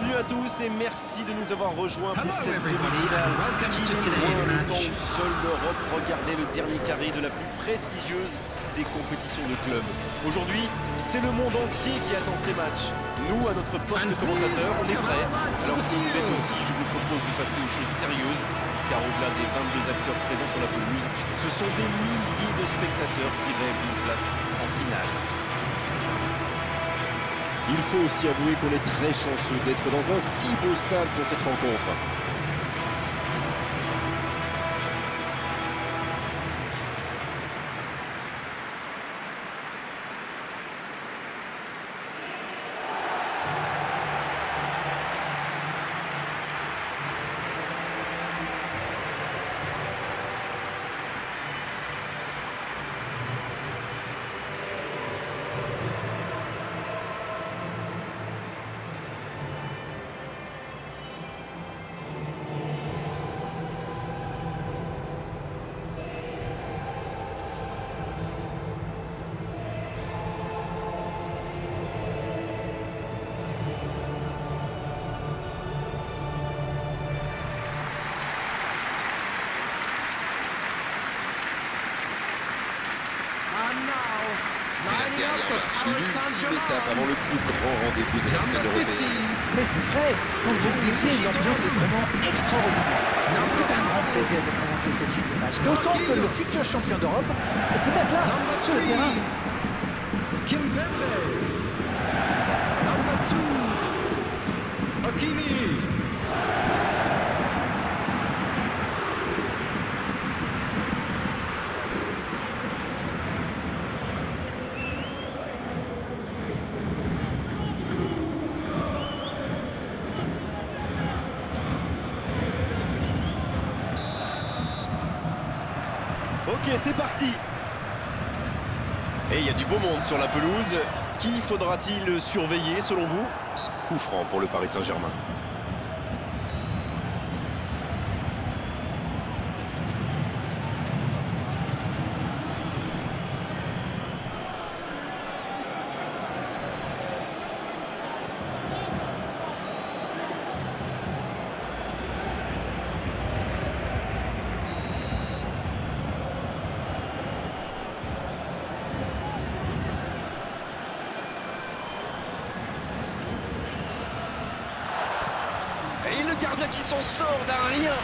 Bienvenue à tous et merci de nous avoir rejoints pour cette demi-finale qui est loin le temps où seule l'Europe regardait le dernier carré de la plus prestigieuse des compétitions de club. Aujourd'hui, c'est le monde entier qui attend ces matchs. Nous, à notre poste commentateur, on est prêts. Alors si vous l'êtes aussi, je vous propose de passer aux choses sérieuses, car au-delà des 22 acteurs présents sur la pelouse, ce sont des milliers de spectateurs qui rêvent d'une place en finale. Il faut aussi avouer qu'on est très chanceux d'être dans un si beau stade pour cette rencontre. C'est la dernière marche, l'ultime étape avant le plus grand rendez-vous de la scène européenne. Mais c'est vrai, comme vous le disiez, l'ambiance est vraiment extraordinaire. C'est un grand plaisir de commenter ce type de match, d'autant que le futur champion d'Europe est peut-être là, sur le terrain. Kimpembe. Number 2. Hakimi. Ok, c'est parti. Et il y a du beau monde sur la pelouse. Qui faudra-t-il surveiller selon vous? Coup franc pour le Paris Saint-Germain. Et le gardien qui s'en sort d'un rien.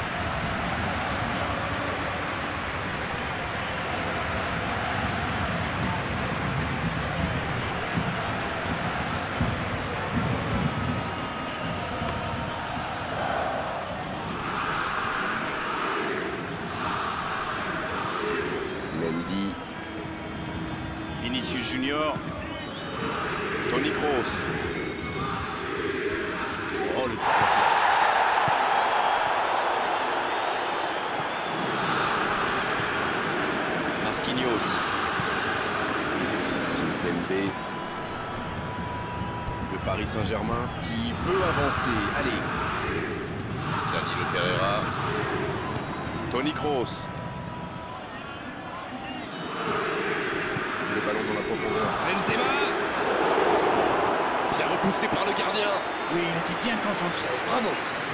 Mendy. Vinicius Junior. Toni Kroos. Oh, le temps. Marquinhos. Kimpembe. Le Paris Saint-Germain qui peut avancer. Allez. Danilo Pereira. Toni Kroos. Le ballon dans la profondeur. Benzema. Bien repoussé par le gardien. Oui, il était bien concentré. Bravo.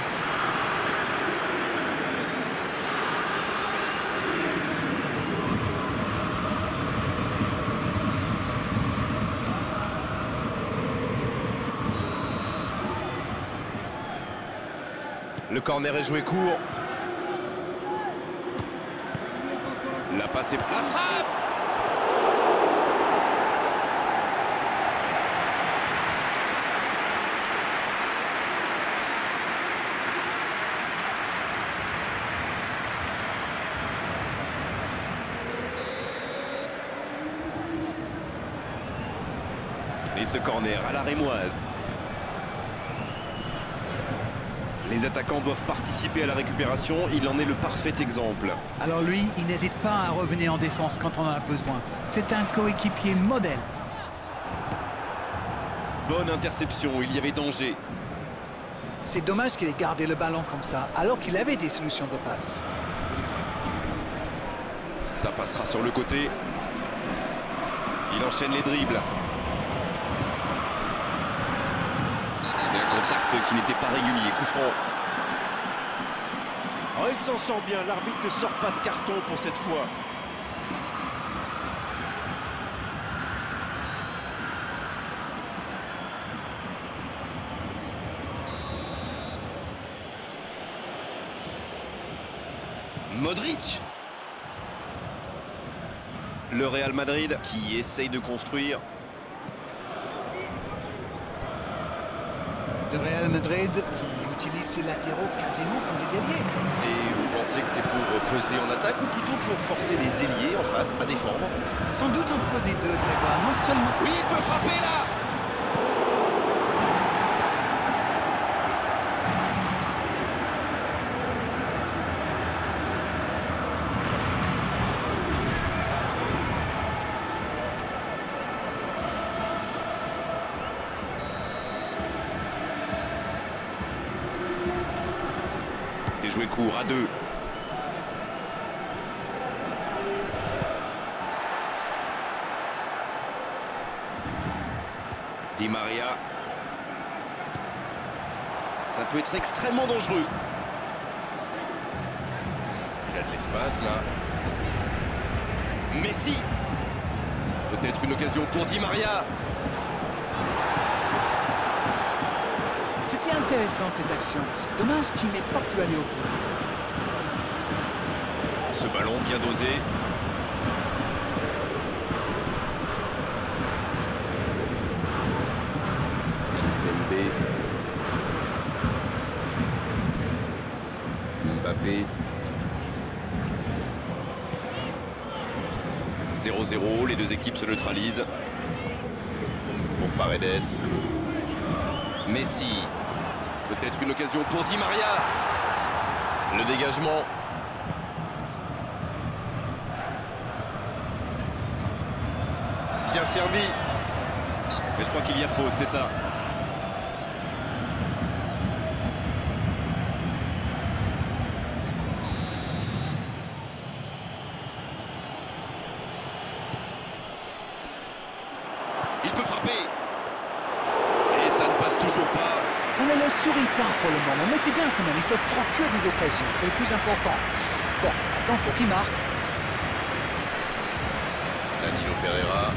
Le corner est joué court. La passe est... La frappe. Et ce corner à la rémoise. Les attaquants doivent participer à la récupération, il en est le parfait exemple. Alors lui, il n'hésite pas à revenir en défense quand on en a besoin. C'est un coéquipier modèle. Bonne interception, il y avait danger. C'est dommage qu'il ait gardé le ballon comme ça, alors qu'il avait des solutions de passe. Ça passera sur le côté. Il enchaîne les dribbles. Un contact qui n'était pas régulier. Coup franc. Oh, il s'en sort bien, l'arbitre ne sort pas de carton pour cette fois. Modric. Le Real Madrid qui essaye de construire. Le Real Madrid qui utilise ses latéraux quasiment comme des ailiers. Et vous pensez que c'est pour peser en attaque ou plutôt pour forcer les ailiers en face à défendre? Sans doute un peu des deux, Grégoire. Non seulement... Oui, il peut frapper là. C'est joué court à 2. Di Maria. Ça peut être extrêmement dangereux. Il a de l'espace là. Messi. Peut-être une occasion pour Di Maria. C'était intéressant cette action. Dommage qu'il n'ait pas pu aller au bout. Ce ballon bien dosé. Kimpembe. Mbappé. 0-0, les deux équipes se neutralisent. Pour Paredes. Messi. Peut-être une occasion pour Di Maria. Le dégagement. Bien servi. Mais je crois qu'il y a faute, c'est ça. Il peut frapper. Et ça ne passe toujours pas. Ça ne le sourit pas pour le moment, mais c'est bien quand même. Il se procure des occasions, c'est le plus important. Bon, maintenant, il faut qu'il marque. Danilo Pereira.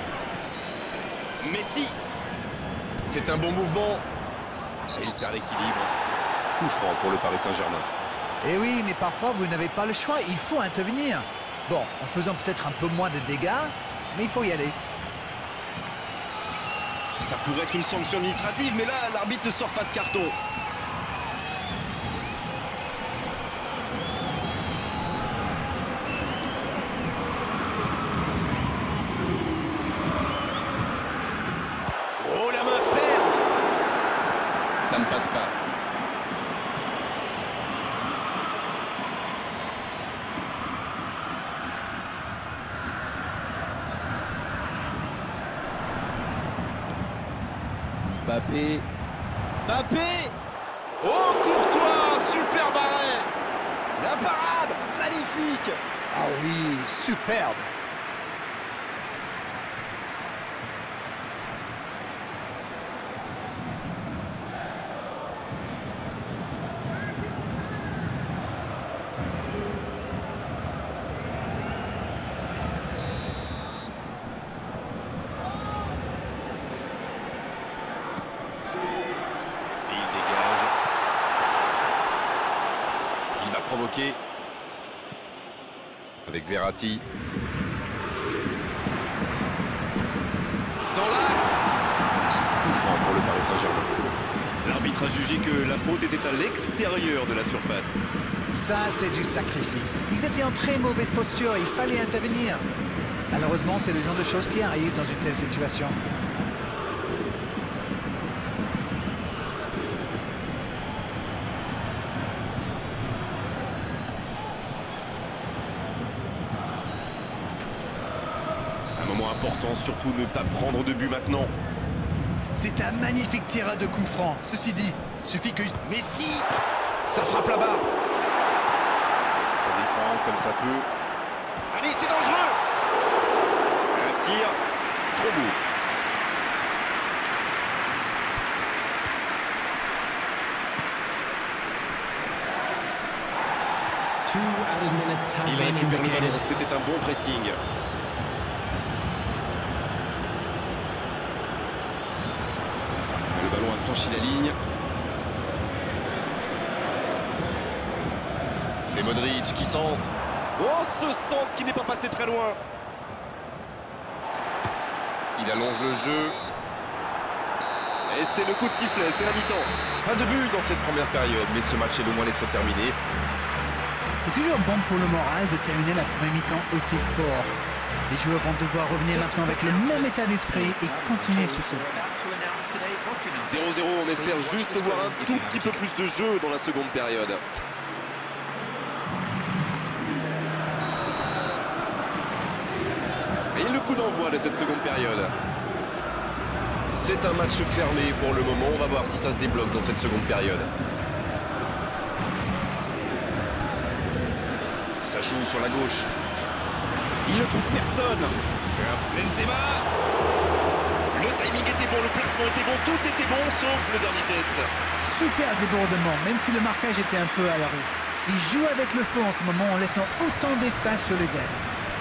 Messi. C'est un bon mouvement. Et il perd l'équilibre. Coup franc pour le Paris Saint-Germain. Eh oui, mais parfois, vous n'avez pas le choix. Il faut intervenir. Bon, en faisant peut-être un peu moins de dégâts, mais il faut y aller. Ça pourrait être une sanction administrative, mais là, l'arbitre ne sort pas de carton. Oh, la main ferme. Ça ne passe pas. Mbappé. Mbappé. Oh, Courtois, super arrêt. La parade. Magnifique. Ah oui, superbe. Provoqué avec Verratti Dans l'axe. coup franc pour le Paris Saint-Germain. L'arbitre a jugé que la faute était à l'extérieur de la surface. Ça, c'est du sacrifice. Ils étaient en très mauvaise posture, il fallait intervenir. Malheureusement, c'est le genre de choses qui arrivent dans une telle situation. Un moment important, surtout ne pas prendre de but maintenant. C'est un magnifique tirage de coup franc. Ceci dit, suffit que... Messi. Ça frappe là-bas. Ça défend comme ça peut. Allez, c'est dangereux. Un tir trop beau. Il récupère le ballon, c'était un bon pressing. Le ballon a franchi la ligne. C'est Modric qui centre. Oh, ce centre qui n'est pas passé très loin. Il allonge le jeu. Et c'est le coup de sifflet, c'est la mi-temps. Pas de but dans cette première période, mais ce match est loin d'être terminé. C'est toujours bon pour le moral de terminer la première mi-temps aussi fort. Les joueurs vont devoir revenir maintenant avec le même état d'esprit et continuer sur ce. 0-0, on espère juste voir un tout petit peu plus de jeu dans la seconde période. Et le coup d'envoi de cette seconde période. C'est un match fermé pour le moment. On va voir si ça se débloque dans cette seconde période. Ça joue sur la gauche. Il ne trouve personne. Benzema. Le timing était bon, le placement était bon, tout était bon, sauf le dernier geste. Super débordement, même si le marquage était un peu à la rue. Il joue avec le feu en ce moment en laissant autant d'espace sur les ailes.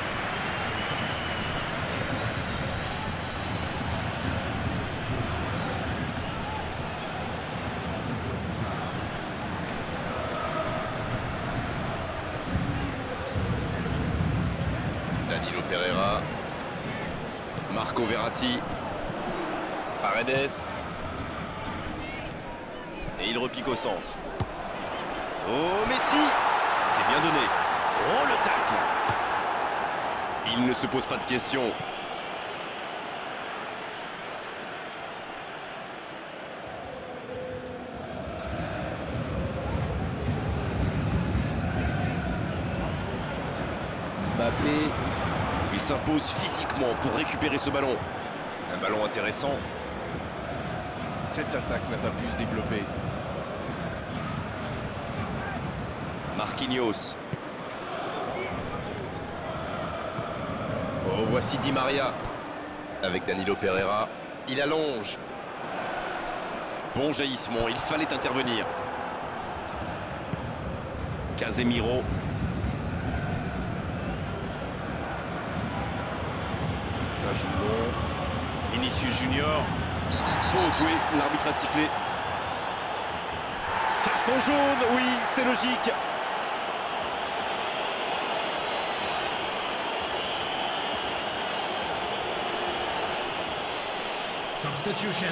Danilo Pereira. Marco Verratti. Paredes. Et il repique au centre. Oh, Messi! C'est bien donné. Oh, le tacle! Il ne se pose pas de questions. Mbappé, il s'impose physiquement pour récupérer ce ballon. Un ballon intéressant. Cette attaque n'a pas pu se développer. Marquinhos. Oh, voici Di Maria. Avec Danilo Pereira. Il allonge. Bon jaillissement, il fallait intervenir. Casemiro. Ça joue long. Vinicius Junior. Faute, oui, l'arbitre a sifflé. Carton jaune, oui, c'est logique. Substitution.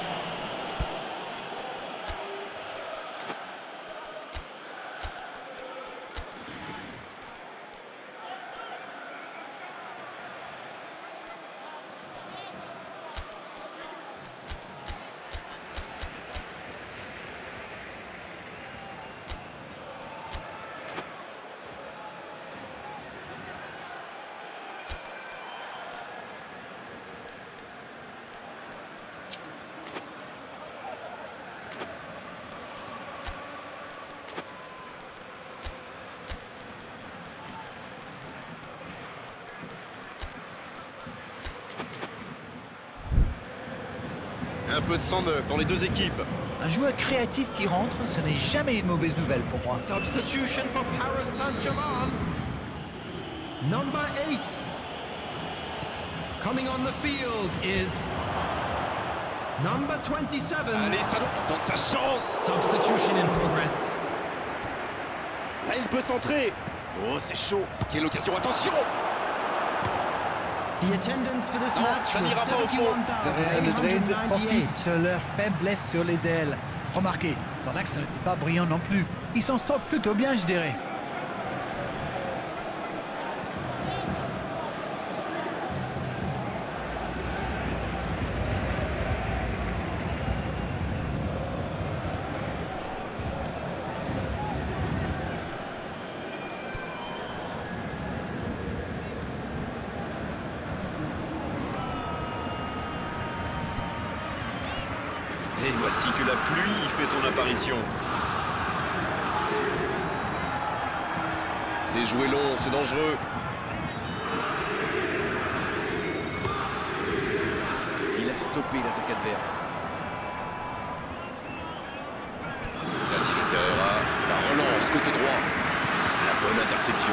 Un peu de sang neuf dans les deux équipes. Un joueur créatif qui rentre, ce n'est jamais une mauvaise nouvelle pour moi. Substitution for Paris Saint-Germain. Number 8. Coming on the field is number 27. Allez, ça doit tenter sa chance. Substitution in progress. Là, il peut centrer. Oh, c'est chaud. Quelle occasion, attention. The attendance for this Non, match ça was n'ira pas au fond. Le Real Madrid 71,998. profite de leur faiblesse sur les ailes. Remarquez, dans l'axe, ce n'était pas brillant non plus. Ils s'en sortent plutôt bien, je dirais. Et voici que la pluie fait son apparition. C'est joué long, c'est dangereux. Il a stoppé l'attaque adverse. Danilo Pereira, la relance côté droit. La l'interception.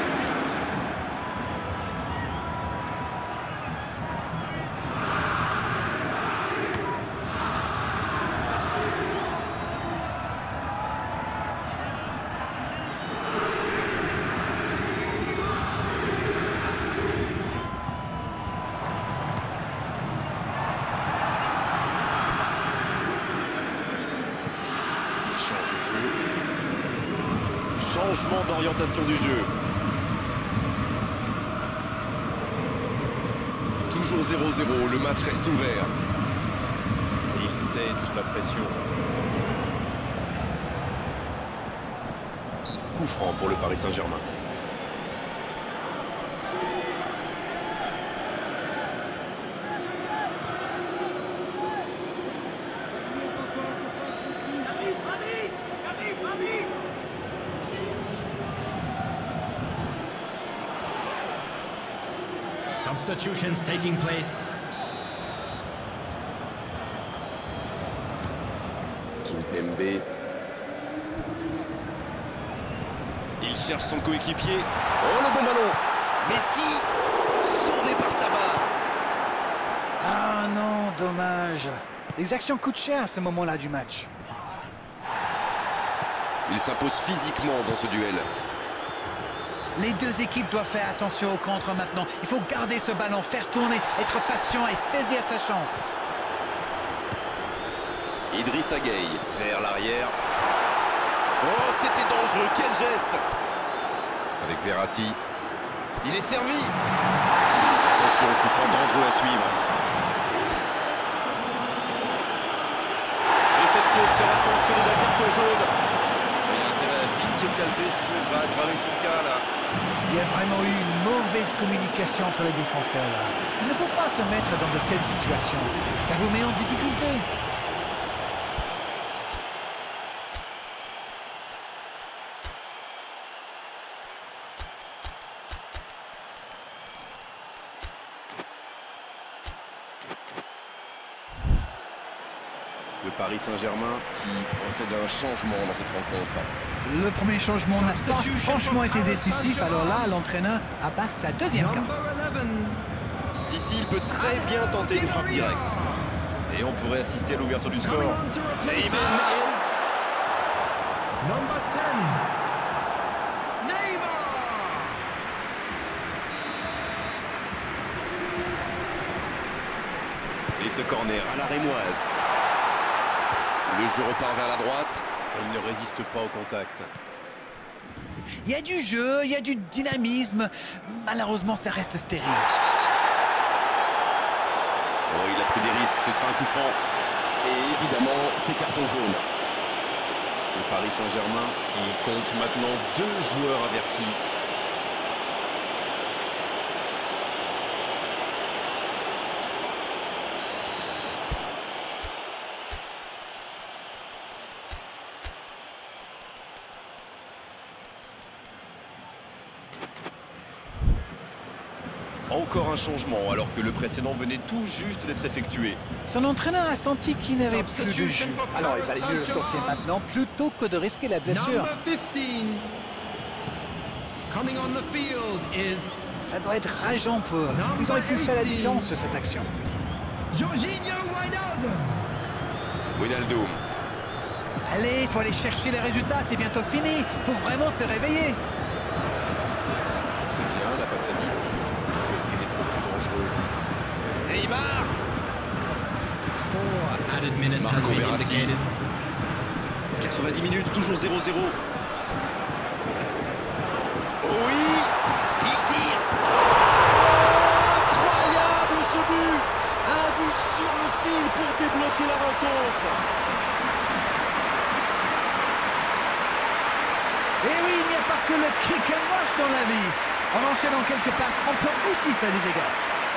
Change le jeu. Changement d'orientation du jeu. Toujours 0-0, le match reste ouvert. Et il cède sous la pression. Coup franc pour le Paris Saint-Germain. Substitutions taking place. Kimpembe. Il cherche son coéquipier. Oh, le bon ballon. Messi, sauvé par sa balle. Ah non, dommage. L'exaction coûte cher à ce moment-là du match. Il s'impose physiquement dans ce duel. Les deux équipes doivent faire attention au contre maintenant. Il faut garder ce ballon, faire tourner, être patient et saisir sa chance. Idrissa Gueye vers l'arrière. Oh, c'était dangereux, quel geste. Avec Verratti. Il est servi. Attention, coup franc dangereux à suivre. Et cette faute sera sanctionnée d'un carton jaune. Il a intérêt à vite se calmer sinon il va aggraver son cas là. Il y a vraiment eu une mauvaise communication entre les défenseurs là. Il ne faut pas se mettre dans de telles situations. Ça vous met en difficulté. Le Paris Saint-Germain Qui procède à un changement dans cette rencontre. Le premier changement n'a pas franchement été décisif. Alors là, l'entraîneur abat sa deuxième carte. Number 11. d'ici, il peut très bien tenter une frappe directe. Et on pourrait assister à l'ouverture du score. Coming on to replace him Neymar. is number 10. Neymar. Et ce corner à la rémoise. Le jeu repart vers la droite. Il ne résiste pas au contact. Il y a du jeu, il y a du dynamisme. Malheureusement, ça reste stérile. Oh, il a pris des risques, ce sera un coup franc. Et évidemment, c'est carton jaune. Le Paris Saint-Germain qui compte maintenant 2 joueurs avertis. Encore un changement alors que le précédent venait tout juste d'être effectué. Son entraîneur a senti qu'il n'avait plus de jus. Alors il valait mieux le sortir maintenant plutôt que de risquer la blessure. Number 15. Coming on the field is Ça doit être rageant pour eux. Ils auraient pu faire la différence sur cette action. Jorginho Wijnaldum. Wijnaldum. Allez, il faut aller chercher les résultats, c'est bientôt fini. Il faut vraiment se réveiller. C'est bien, la passe à 10. Il faut essayer d'être plus dangereux. Neymar. 4 added minutes Marco has been Verratti. indicated. 90 minutes, toujours 0-0. Oui, il tire. Incroyable ce but. Un but sur le fil pour débloquer la rencontre. Et oui, il n'y a pas que le kick and rush dans la vie. En enchaînant quelques passes, on peut aussi faire des dégâts.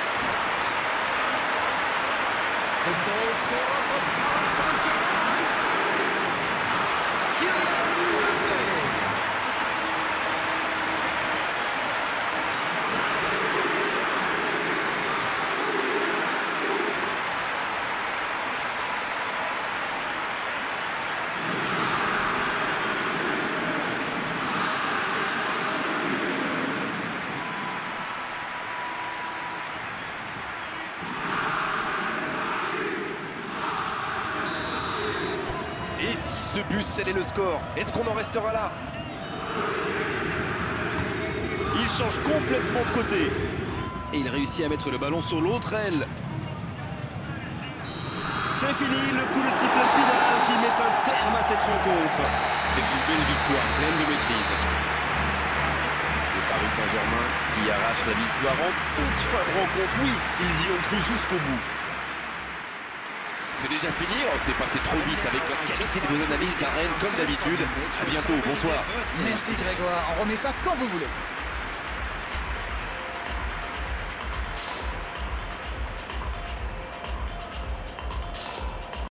The goal scorer for Paris Saint-Germain. Kylian Mbappé. pu sceller le score. Est-ce qu'on en restera là? Il change complètement de côté. Et il réussit à mettre le ballon sur l'autre aile. C'est fini, le coup de sifflet final qui met un terme à cette rencontre. C'est une belle victoire, pleine de maîtrise. Le Paris Saint-Germain qui arrache la victoire en toute fin de rencontre. Oui, ils y ont cru jusqu'au bout. C'est déjà fini, c'est passé trop vite avec la qualité de vos analyses d'arène comme d'habitude. À bientôt, bonsoir. Merci Grégoire, on remet ça quand vous voulez.